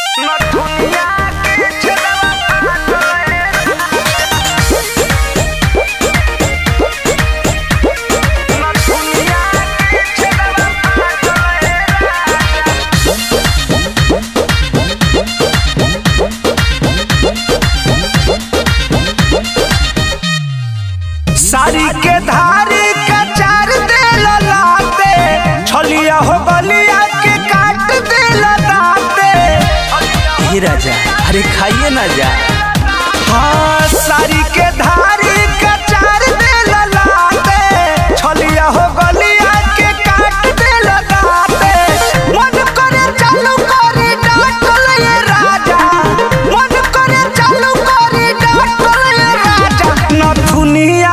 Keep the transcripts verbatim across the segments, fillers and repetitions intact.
साड़ी के धारी का चार दे लाते छलिया हो गलिया के काट दे लाते। हे राजा अरे खाइए ना जा। हाँ साड़ी के धारी का चार दे लाते छलिया हो गलिया के काट दे लाते। मन करे चालू करे डांटल ये राजा, मन करे चालू करे डांटल ये राजा। नथुनिया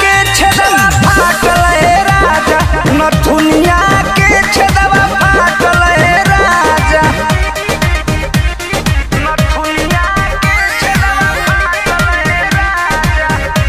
नथुनिया के छेदवा फाटल है राजा, नथुनिया के छेदवा फाटल है राजा।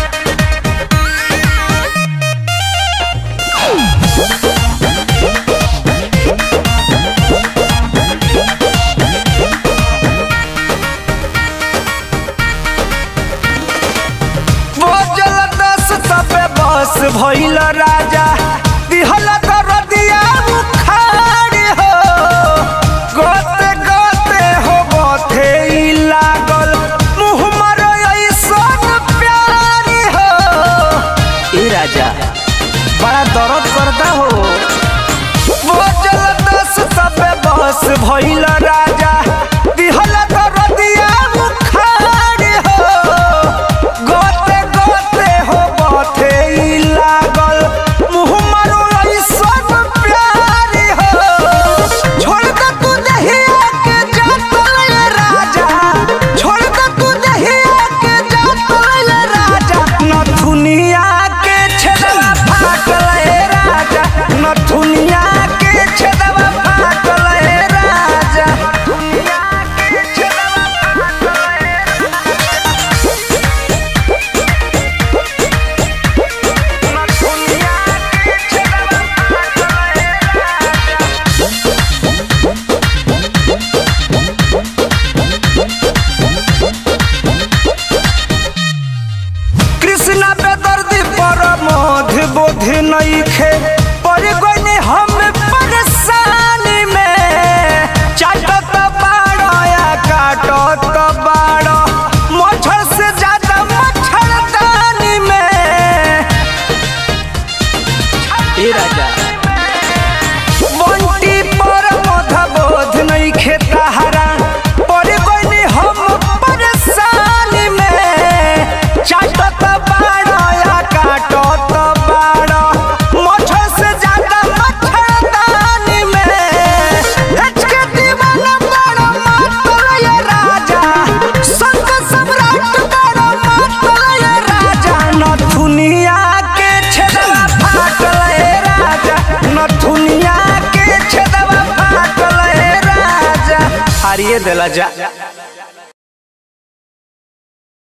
वो जलदस तबे बस भइल राजा, दिहला दरदिया उखाड़ी हो। गोते गोते हो गोते ही लागल मुँह मरो ऐसन प्यारी हो। ए राजा बड़ा दर्द करता हो। वो जलदस तबे बस भइल राजा, दिहला दरदिया उखाड़ी हो। गोते गोते हो गोते ही लागल मुँह मरो ऐसन प्यारी हो। छोड़ दे तू दहिया के जातल ये राजा, छोड़ दे तू दहिया के जातल ये राजा। नथुनिया के छेदवा फाटल है राजा, नथुनिया के छेदवा फाटल है राजा, नथुनिया के छेदवा फाटल है राजा, नथुनिया के छेदवा फाटल है। कृष्णा पे दर्दी पर मोध बोध नहीं खे पर गईनी हम परेशानी में। चाटत बाड़ो या काटत बाड़ो मच्छर से ज्यादा मच्छरदानी में। ए राजा बंटी पर मोध बोध नहीं खे तहरा पर गईनी हम परेशानी में। चाटत बाड़ो या काटत बाड़ो मच्छर से ज्यादा मच्छरदानी में। एचके दीवाना बड़ो मातल ये राजा, संग सम्राट बड़ो मातल ये राजा। नथुनिया के छेदवा फाटल है राजा, नथुनिया के छेदवा फाटल है राजा। हारिए देला जा।